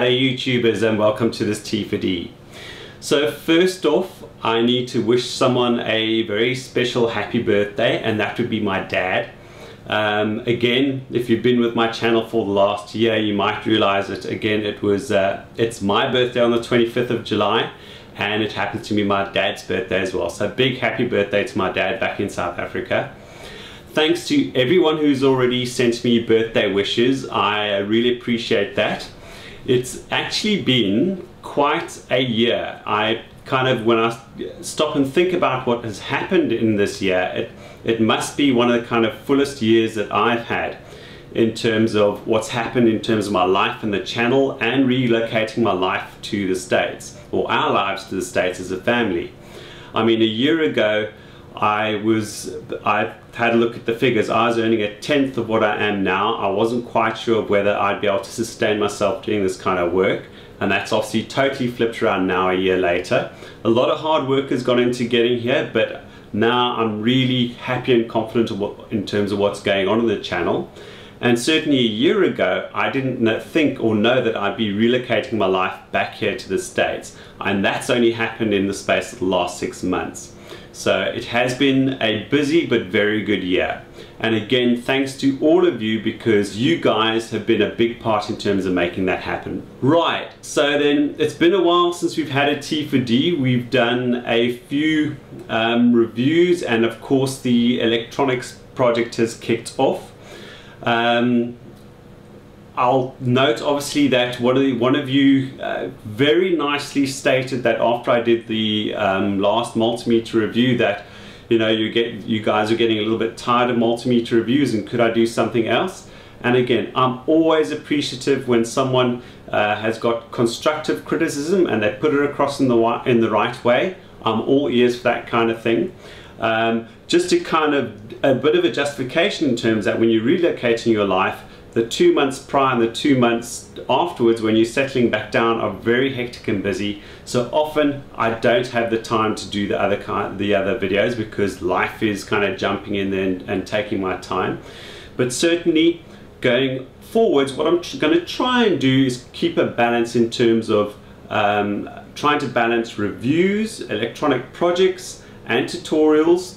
Hello YouTubers and welcome to this T for D. So first off, I need to wish someone a very special happy birthday, and that would be my dad. Again, if you've been with my channel for the last year, you might realize that again it's my birthday on the 25th of July, and it happens to be my dad's birthday as well. So big happy birthday to my dad back in South Africa. Thanks to everyone who's already sent me birthday wishes. I really appreciate that. It's actually been quite a year. When I stop and think about what has happened in this year, it must be one of the kind of fullest years that I've had in terms of what's happened in terms of my life and the channel, and relocating my life to the States, or our lives to the States as a family. I mean, a year ago, I had a look at the figures. I was earning 1/10 of what I am now. I wasn't quite sure of whether I'd be able to sustain myself doing this kind of work, and that's obviously totally flipped around now a year later. A lot of hard work has gone into getting here, but now I'm really happy and confident in terms of what's going on in the channel. And certainly a year ago, I didn't think or know that I'd be relocating my life back here to the States, and that's only happened in the space of the last 6 months. So it has been a busy but very good year. And again, thanks to all of you, because you guys have been a big part in terms of making that happen. Right, so then it's been a while since we've had a T for D. We've done a few reviews, and of course the electronics project has kicked off. I'll note obviously that one of you very nicely stated that after I did the last multimeter review that you guys are getting a little bit tired of multimeter reviews, and could I do something else? And again, I'm always appreciative when someone has got constructive criticism and they put it across in the right way. I'm all ears for that kind of thing. Just to kind of a bit of a justification in terms that when you're relocating your life, the 2 months prior and the 2 months afterwards when you're settling back down are very hectic and busy. So often I don't have the time to do the other videos because life is kind of jumping in there and taking my time. But certainly going forwards, what I'm going to try and do is keep a balance in terms of trying to balance reviews, electronic projects and tutorials.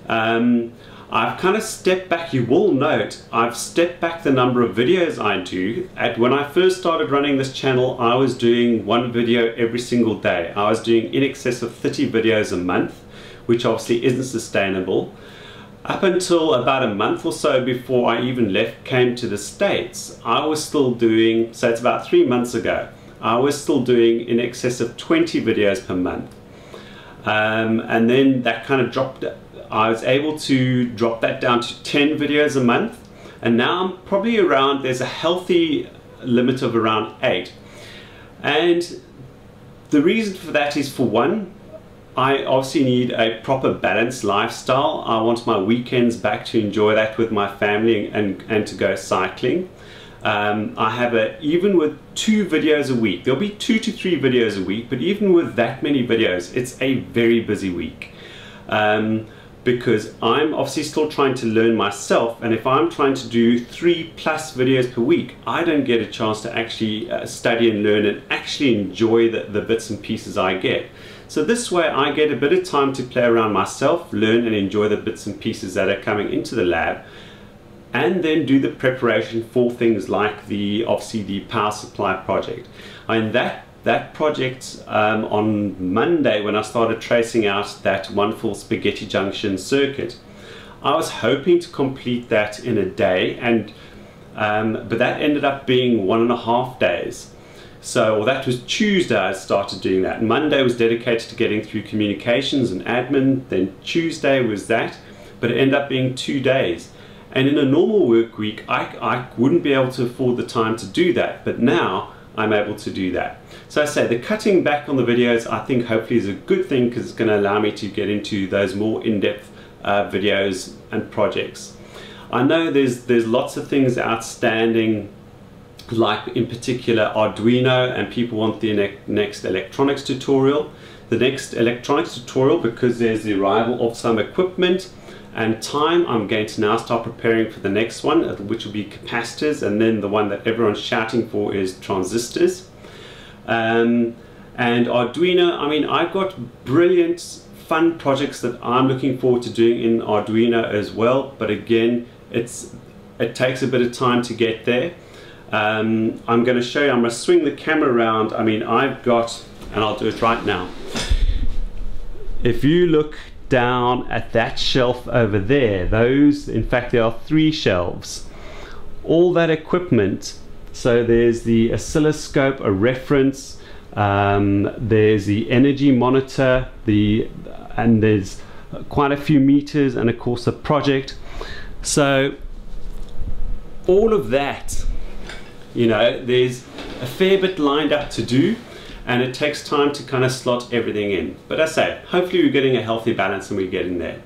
I've kind of stepped back. You will note I've stepped back the number of videos I do. When I first started running this channel, I was doing one video every single day. I was doing in excess of 30 videos a month, which obviously isn't sustainable. Up until about a month or so before I even came to the States, I was still doing, so it's about 3 months ago, I was still doing in excess of 20 videos per month. And then that kind of dropped. I was able to drop that down to 10 videos a month, and now I'm probably around, there's a healthy limit of around 8. And the reason for that is, for one, I obviously need a proper balanced lifestyle. I want my weekends back to enjoy that with my family and to go cycling. I have even with 2 videos a week, there'll be 2 to 3 videos a week, but even with that many videos, it's a very busy week. Because I'm obviously still trying to learn myself, and if I'm trying to do 3+ videos per week, I don't get a chance to actually study and learn and actually enjoy the bits and pieces I get. So this way I get a bit of time to play around myself, learn and enjoy the bits and pieces that are coming into the lab, and then do the preparation for things like obviously the power supply project. And that project on Monday, when I started tracing out that wonderful spaghetti junction circuit, I was hoping to complete that in a day, but that ended up being 1.5 days. So that was Tuesday I started doing that. Monday was dedicated to getting through communications and admin, then Tuesday was that, but it ended up being 2 days. And in a normal work week, I wouldn't be able to afford the time to do that, but now I'm able to do that. So I say the cutting back on the videos, I think hopefully is a good thing, because it's going to allow me to get into those more in-depth videos and projects. I know there's lots of things outstanding, like in particular Arduino, and people want the next electronics tutorial. The next electronics tutorial, because there's the arrival of some equipment and time, I'm going to now start preparing for the next one, which will be capacitors, and then the one that everyone's shouting for is transistors. And Arduino, I mean, I've got brilliant fun projects that I'm looking forward to doing in Arduino as well, but again, it takes a bit of time to get there. I'm going to show you, I'm going to swing the camera around. I mean, I've got, and I'll do it right now. If you look down at that shelf over there, those, in fact, there are 3 shelves. All that equipment, so there's the oscilloscope, a reference, there's the energy monitor, and there's quite a few meters, and of course a project. So all of that, you know, there's a fair bit lined up to do, and it takes time to kind of slot everything in. But I say, hopefully we're getting a healthy balance and we're getting there.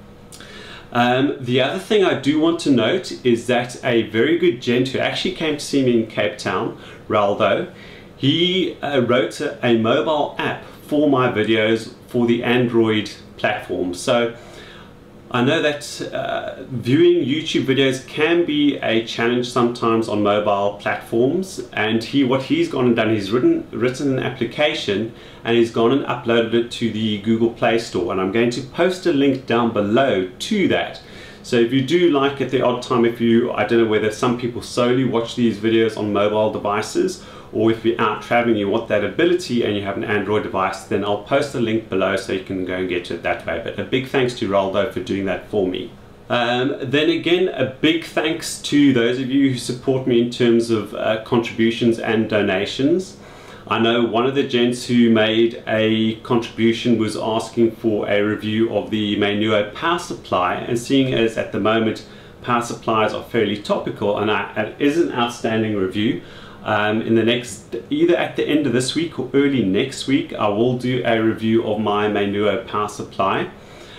The other thing I do want to note is that a very good gent who actually came to see me in Cape Town, Raldo, he wrote a mobile app for my videos for the Android platform. So I know that viewing YouTube videos can be a challenge sometimes on mobile platforms, and what he's gone and done, he's written an application and he's gone and uploaded it to the Google Play Store, and I'm going to post a link down below to that. So if you do like at the odd time, I don't know whether some people solely watch these videos on mobile devices, or if you're out traveling, you want that ability and you have an Android device, then I'll post a link below so you can go and get to it that way. But a big thanks to Raldo for doing that for me. Then again, a big thanks to those of you who support me in terms of contributions and donations. I know one of the gents who made a contribution was asking for a review of the Mainuo power supply, and seeing as at the moment power supplies are fairly topical, and it is an outstanding review. In the next, either at the end of this week or early next week, I will do a review of my Mainuo power supply.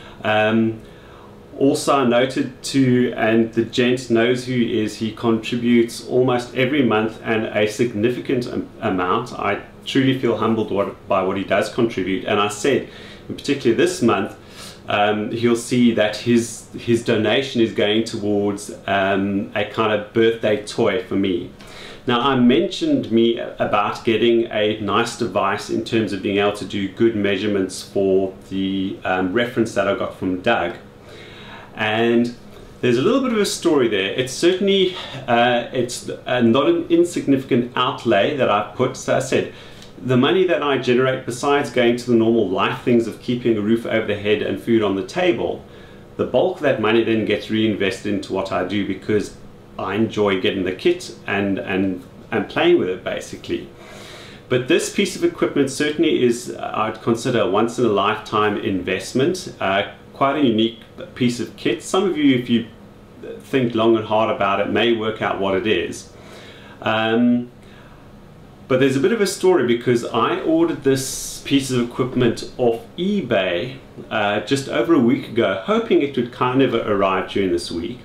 Also I noted too, and the gent knows who he is, he contributes almost every month and a significant amount. I truly feel humbled by what he does contribute, and I said, in particular this month, he'll see that his donation is going towards a kind of birthday toy for me. Now, I mentioned about getting a nice device in terms of being able to do good measurements for the reference that I got from Doug. And there's a little bit of a story there. It's certainly, it's not an insignificant outlay that I've put. So I said, the money that I generate, besides going to the normal life things of keeping a roof over the head and food on the table, the bulk of that money then gets reinvested into what I do, because I enjoy getting the kit and playing with it basically. But this piece of equipment certainly is, I'd consider, a once in a lifetime investment. Quite a unique piece of kit. Some of you, if you think long and hard about it, may work out what it is. But there's a bit of a story, because I ordered this piece of equipment off eBay just over a week ago, hoping it would kind of arrive during this week.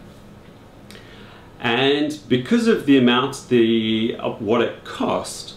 And because of the amount of what it cost,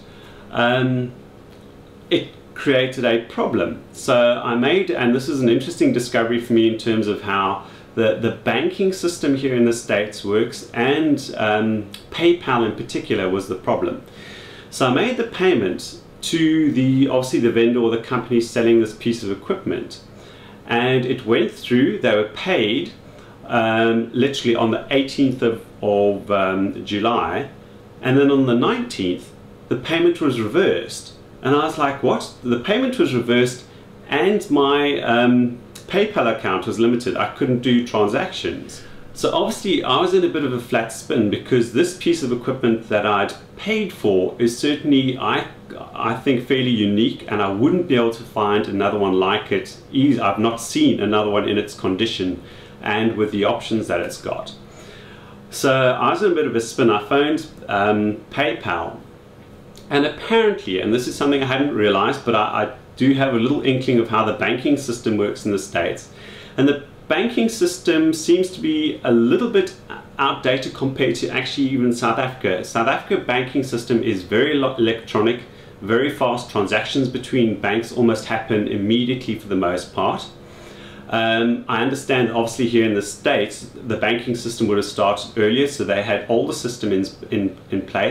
it created a problem. So I made, and this is an interesting discovery for me in terms of how the banking system here in the States works, and PayPal in particular was the problem. So I made the payment to obviously the vendor or the company selling this piece of equipment, and it went through. They were paid literally on the 18th of July, and then on the 19th the payment was reversed, and I was like, what? The payment was reversed and my PayPal account was limited. I couldn't do transactions. So obviously I was in a bit of a flat spin, because this piece of equipment that I'd paid for is certainly, I think, fairly unique, and I wouldn't be able to find another one like it. I've not seen another one in its condition and with the options that it's got. So I was in a bit of a spin. I phoned PayPal, and apparently, and this is something I hadn't realized, but I do have a little inkling of how the banking system works in the States, and the banking system seems to be a little bit outdated compared to actually even South Africa. South Africa banking system is very electronic, very fast. Transactions between banks almost happen immediately for the most part. I understand obviously here in the States the banking system would have started earlier, so they had all the systems in place,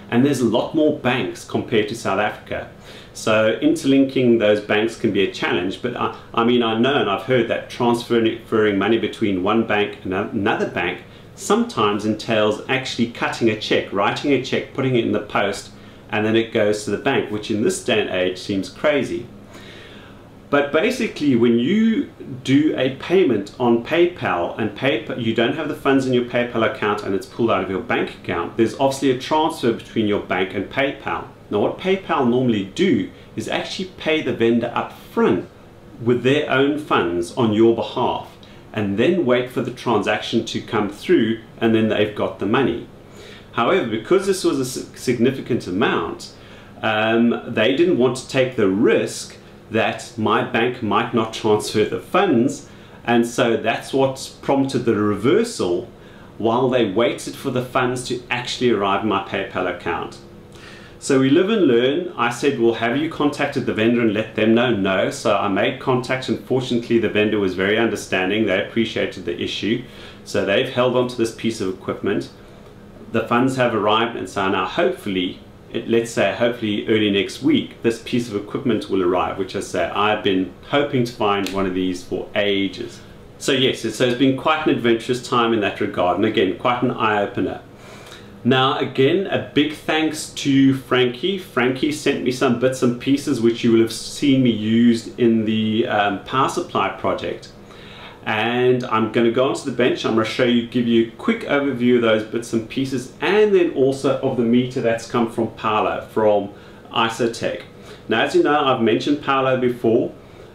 and there's a lot more banks compared to South Africa. So interlinking those banks can be a challenge, but I mean, I know and I've heard that transferring money between one bank and another bank sometimes entails actually cutting a check, writing a check, putting it in the post, and then it goes to the bank, which in this day and age seems crazy. But basically, when you do a payment on PayPal and you don't have the funds in your PayPal account and it's pulled out of your bank account, there's obviously a transfer between your bank and PayPal. Now what PayPal normally do is actually pay the vendor up front with their own funds on your behalf and then wait for the transaction to come through, and then they've got the money. However, because this was a significant amount, they didn't want to take the risk that my bank might not transfer the funds, and so that's what prompted the reversal while they waited for the funds to actually arrive in my PayPal account. So we live and learn. I said, well, have you contacted the vendor and let them know? No. So I made contact, and fortunately the vendor was very understanding. They appreciated the issue. So they've held on to this piece of equipment. The funds have arrived, and so now hopefully, let's say hopefully early next week, this piece of equipment will arrive, which I say I've been hoping to find one of these for ages. So yes, so it's been quite an adventurous time in that regard, and again, quite an eye-opener. Now again, a big thanks to Frankie. Frankie sent me some bits and pieces which you will have seen me used in the power supply project. And I'm going to go onto the bench. I'm going to show you, give you a quick overview of those bits and pieces, and then also of the meter that's come from Paolo, from Isotech. Now, as you know, I've mentioned Paolo before.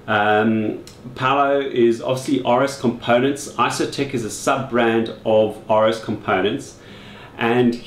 Paolo is obviously RS Components. Isotech is a sub-brand of RS Components. And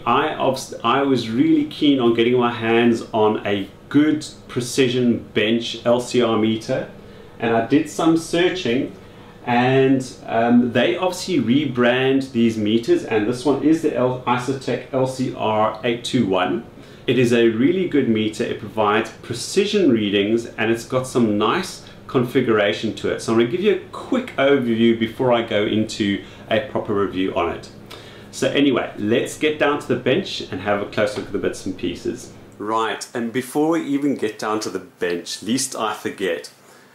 I was really keen on getting my hands on a good precision bench LCR meter. And I did some searching, and they obviously rebrand these meters, and this one is the Isotech LCR 821. It is a really good meter. It provides precision readings, and it's got some nice configuration to it. So I'm going to give you a quick overview before I go into a proper review on it. So anyway, let's get down to the bench and have a close look at the bits and pieces. Right, and before we even get down to the bench, lest I forget,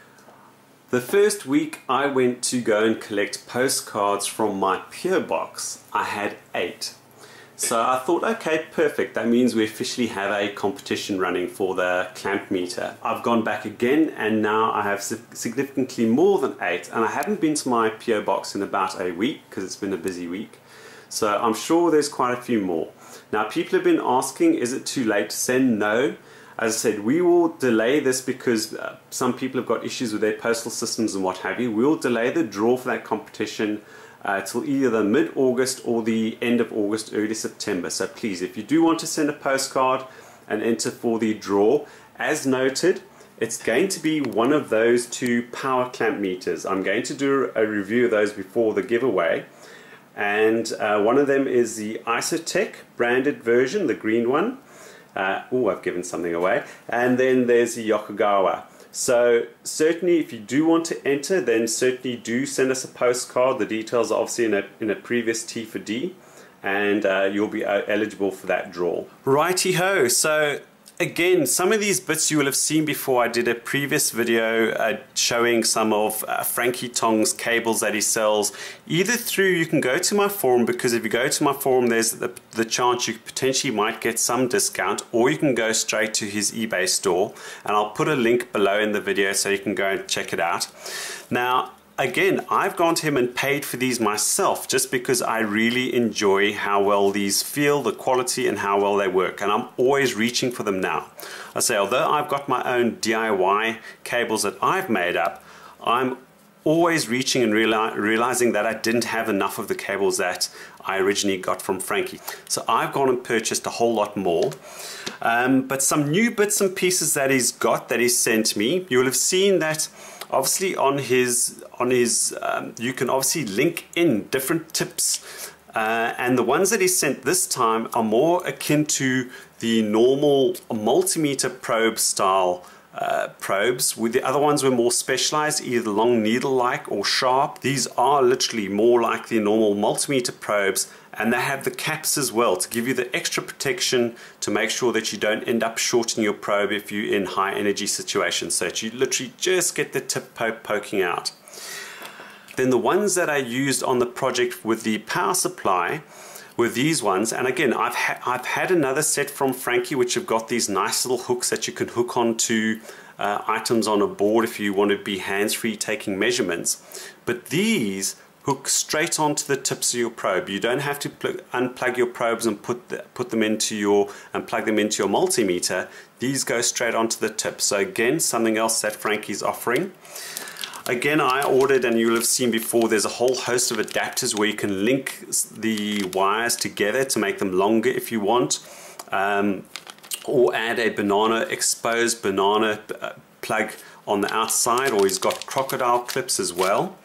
the first week I went to go and collect postcards from my PO box, I had 8. So I thought, okay, perfect. That means we officially have a competition running for the clamp meter. I've gone back again, and now I have significantly more than 8. And I haven't been to my PO box in about a week because it's been a busy week. So I'm sure there's quite a few more. Now, people have been asking, is it too late to send? No. As I said, we will delay this because some people have got issues with their postal systems and what have you. We'll delay the draw for that competition till either the mid-August or the end of August, early September. So please, if you do want to send a postcard and enter for the draw, as noted, it's going to be one of those 2 power clamp meters. I'm going to do a review of those before the giveaway. And one of them is the Isotech branded version, the green one. Oh, I've given something away. And then there's the Yokogawa. So certainly if you do want to enter, then certainly do send us a postcard. The details are obviously in a previous T for D, and you'll be eligible for that draw. Righty-ho, so again, some of these bits you will have seen before. I did a previous video showing some of Frankie Tong's cables that he sells. Either through, you can go to my forum, because if you go to my forum, there's the chance you potentially might get some discount, or you can go straight to his eBay store, and I'll put a link below in the video so you can go and check it out. Now, again, I've gone to him and paid for these myself just because I really enjoy how well these feel, the quality, and how well they work, and I'm always reaching for them now. I say, although I've got my own DIY cables that I've made up, I'm always reaching and realizing that I didn't have enough of the cables that I originally got from Frankie. So I've gone and purchased a whole lot more. But some new bits and pieces that he's got, that he sent me, you'll have seen that obviously on his you can obviously link in different tips, and the ones that he sent this time are more akin to the normal multimeter probe style probes. With the other ones were more specialized, either long needle-like or sharp. These are literally more like the normal multimeter probes, and they have the caps as well to give you the extra protection to make sure that you don't end up shorting your probe if you're in high energy situations, so that you literally just get the tip poking out. Then the ones that I used on the project with the power supply were these ones, and again I've had another set from Franke which have got these nice little hooks that you can hook onto items on a board if you want to be hands-free taking measurements, but these hook straight onto the tips of your probe. You don't have to unplug your probes and put them into your and plug them into your multimeter. These go straight onto the tip. So again, something else that Franke's offering. Again, I ordered, and you'll have seen before, there's a whole host of adapters where you can link the wires together to make them longer if you want, or add a exposed banana plug on the outside, or he's got crocodile clips as well.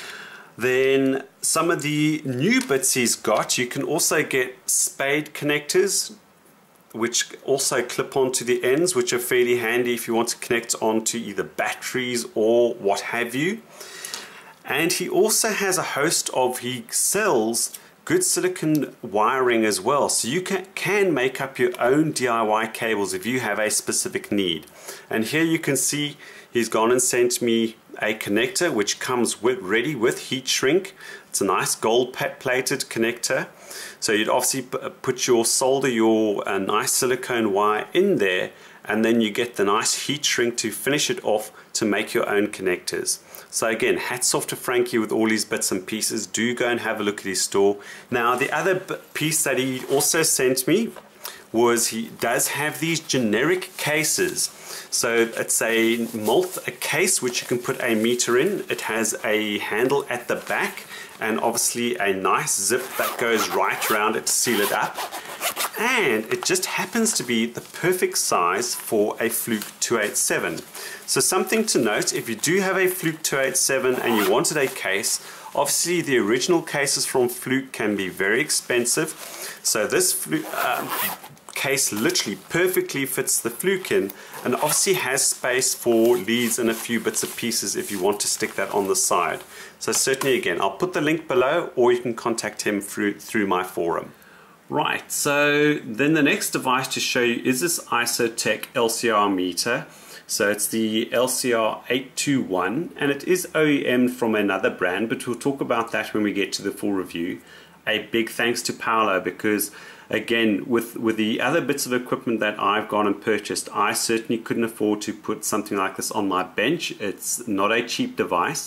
Then some of the new bits he's got, you can also get spade connectors, which also clip onto the ends, which are fairly handy if you want to connect onto either batteries or what have you. And he also has a host of, he sells good silicon wiring as well, so you can make up your own DIY cables if you have a specific need. And here you can see he's gone and sent me a connector which comes ready with heat shrink. It's a nice gold plated connector, so you'd obviously solder your nice silicone wire in there, and then you get the nice heat shrink to finish it off to make your own connectors. So again, hats off to Franke with all these bits and pieces. Do go and have a look at his store. Now the other piece that he also sent me was he does have these generic cases. So it's a case which you can put a meter in. It has a handle at the back and obviously a nice zip that goes right around it to seal it up. And it just happens to be the perfect size for a Fluke 287. So something to note, if you do have a Fluke 287 and you wanted a case, obviously the original cases from Fluke can be very expensive. So this case literally perfectly fits the Fluke in, and obviously has space for leads and a few bits of pieces if you want to stick that on the side. So certainly, again, I'll put the link below, or you can contact him through my forum. Right, so then the next device to show you is this Isotech LCR meter. So it's the LCR 821, and it is OEM from another brand, but we'll talk about that when we get to the full review. A big thanks to Paolo, because again, with the other bits of equipment that I've gone and purchased, I certainly couldn't afford to put something like this on my bench. It's not a cheap device.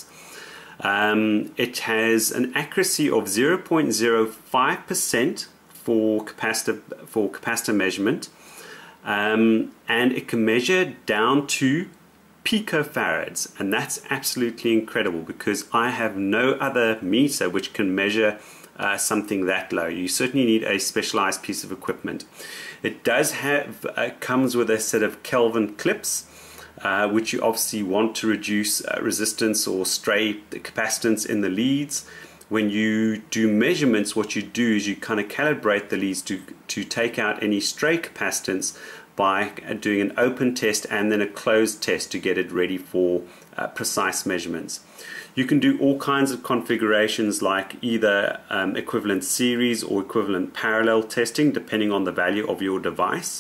It has an accuracy of 0.05% for capacitor measurement, and it can measure down to picofarads, and that's absolutely incredible because I have no other meter which can measure something that low. You certainly need a specialized piece of equipment. It does have comes with a set of Kelvin clips, which you obviously want to reduce resistance or stray capacitance in the leads. When you do measurements, what you do is you kind of calibrate the leads to take out any stray capacitance by doing an open test and then a closed test to get it ready for precise measurements. You can do all kinds of configurations, like either equivalent series or equivalent parallel testing depending on the value of your device.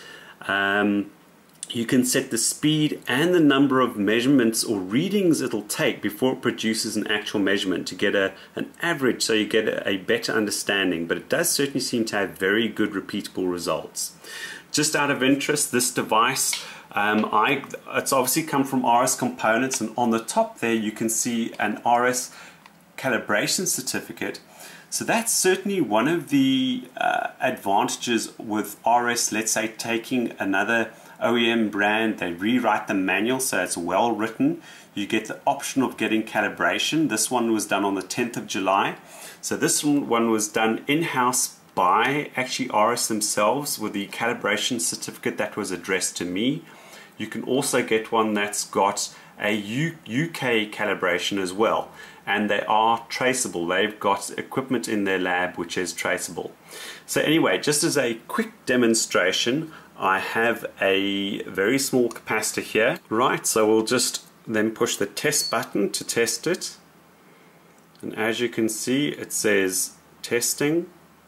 You can set the speed and the number of measurements or readings it'll take before it produces an actual measurement to get an average, so you get a better understanding, but it does certainly seem to have very good repeatable results. Just out of interest, this device, it's obviously come from RS Components, and on the top there you can see an RS calibration certificate. So that's certainly one of the advantages with RS, let's say taking another OEM brand, they rewrite the manual so it's well written. You get the option of getting calibration. This one was done on the 10th of July. So this one was done in-house by actually RS themselves with the calibration certificate that was addressed to me. You can also get one that's got a UK calibration as well, and they are traceable. They've got equipment in their lab which is traceable. So anyway, just as a quick demonstration, I have a very small capacitor here. Right, so we'll just then push the test button to test it. And as you can see, it says testing.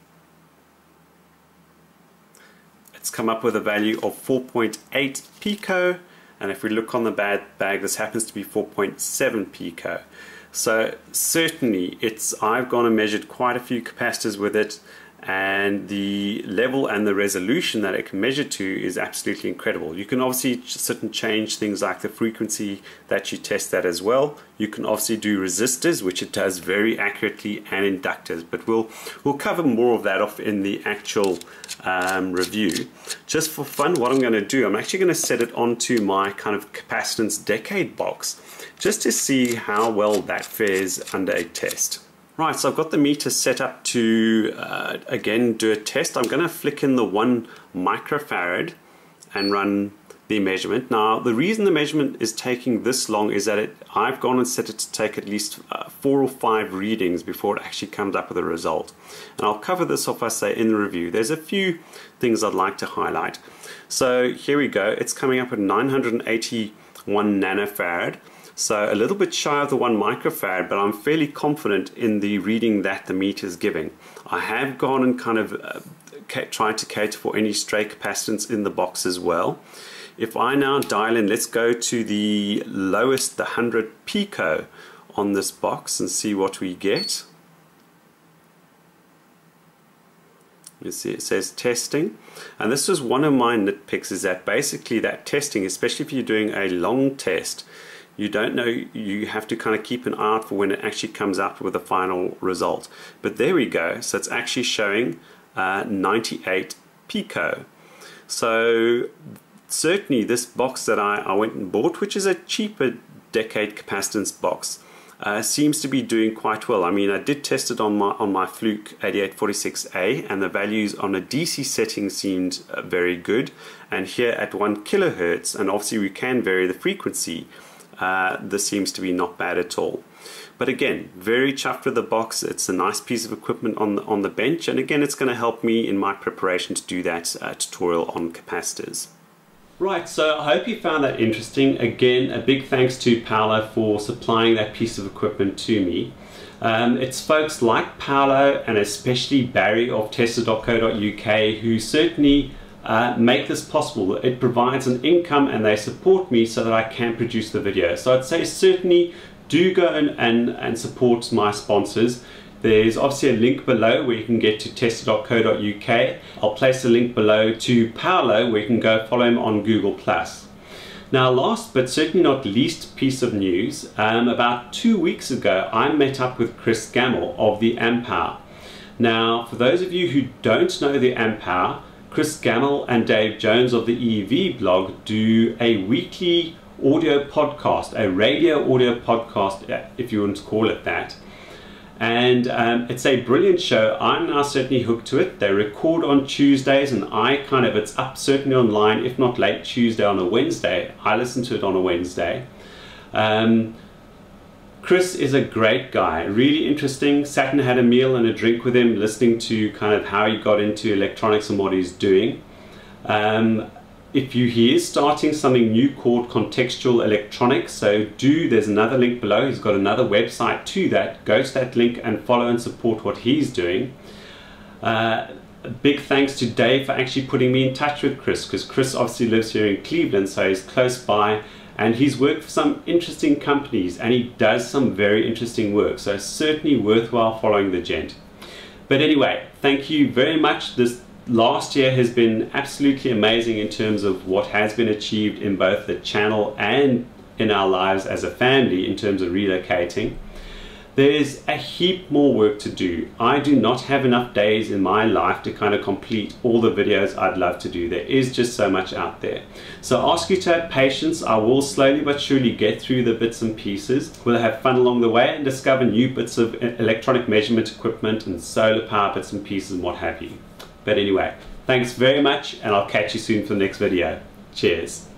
It's come up with a value of 4.8 pico, and if we look on the bag, this happens to be 4.7 pico. So certainly I've gone and measured quite a few capacitors with it, and the level and the resolution that it can measure to is absolutely incredible. You can obviously sit and change things like the frequency that you test that as well. You can obviously do resistors, which it does very accurately, and inductors, but we'll cover more of that off in the actual review. Just for fun, what I'm going to do, I'm actually going to set it onto my kind of capacitance decade box just to see how well that fares under a test. Right, so I've got the meter set up to again do a test. I'm going to flick in the 1 microfarad and run the measurement. Now the reason the measurement is taking this long is that I've gone and set it to take at least 4 or 5 readings before it actually comes up with a result. And I'll cover this off, I say, in the review. There's a few things I'd like to highlight. So here we go. It's coming up at 981 nanofarad. So a little bit shy of the 1 microfarad, but I'm fairly confident in the reading that the meter is giving. I have gone and kind of tried to cater for any stray capacitance in the box as well. If I now dial in, let's go to the lowest, the 100 pico on this box, and see what we get. You see it says testing, and this was one of my nitpicks, is that basically that testing, especially if you're doing a long test, you don't know, you have to kind of keep an eye out for when it actually comes up with a final result. But there we go, so it's actually showing 98 pico. So certainly this box that I went and bought, which is a cheaper decade capacitance box, seems to be doing quite well. I mean, I did test it on my Fluke 8846A, and the values on a DC setting seemed very good. And here at 1 kilohertz, and obviously we can vary the frequency, this seems to be not bad at all. But again, very chuffed with the box. It's a nice piece of equipment on the bench, and again, it's going to help me in my preparation to do that tutorial on capacitors. Right, so I hope you found that interesting. Again, a big thanks to Paolo for supplying that piece of equipment to me. It's folks like Paolo and especially Barry of Tester.co.uk who certainly make this possible. It provides an income and they support me so that I can produce the video. So I'd say certainly do go and support my sponsors. There's obviously a link below where you can get to Tester.co.uk. I'll place a link below to Paolo where you can go follow him on Google+. Now, last but certainly not least piece of news, about 2 weeks ago I met up with Chris Gamble of the Ampower. Now, for those of you who don't know the Ampower, Chris Gamble and Dave Jones of the EV blog do a weekly audio podcast, a radio audio podcast, if you want to call it that. And it's a brilliant show. I'm now certainly hooked to it. They record on Tuesdays, and it's up certainly online, if not late Tuesday on a Wednesday. I listen to it on a Wednesday. Chris is a great guy, really interesting. Sat and had a meal and a drink with him, listening to kind of how he got into electronics and what he's doing. He is starting something new called Contextual Electronics, so there's another link below. He's got another website to that. Go to that link and follow and support what he's doing. A big thanks to Dave for actually putting me in touch with Chris, because Chris obviously lives here in Cleveland, so he's close by, and he's worked for some interesting companies and he does some very interesting work, so certainly worthwhile following the gent. But anyway, thank you very much. This last year has been absolutely amazing in terms of what has been achieved in both the channel and in our lives as a family in terms of relocating. There's a heap more work to do. I do not have enough days in my life to kind of complete all the videos I'd love to do. There is just so much out there. So I ask you to have patience. I will slowly but surely get through the bits and pieces. We'll have fun along the way and discover new bits of electronic measurement equipment and solar power bits and pieces and what have you. But anyway, thanks very much, and I'll catch you soon for the next video. Cheers.